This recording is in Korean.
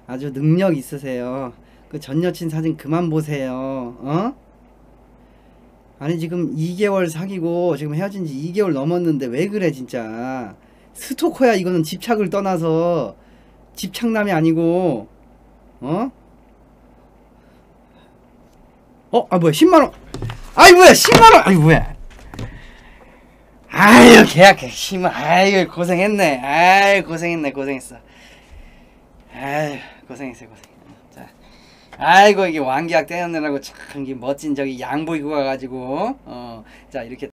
아주 능력 있으세요. 그 전 여친 사진 그만 보세요. 어? 아니 지금 2개월 사귀고 지금 헤어진 지 2개월 넘었는데 왜 그래 진짜. 스토커야 이거는. 집착을 떠나서 집착남이 아니고. 어? 아 뭐야 10만원. 아이 뭐야 10만원. 아이 뭐야. 아유 계약해 10만. 아유 고생했네. 아유 고생했어. 아유 고생했어. 자, 아이고 이게 완계약 떼어내라고 참 이게 멋진 저기 양복 입고 가가지고 자 이렇게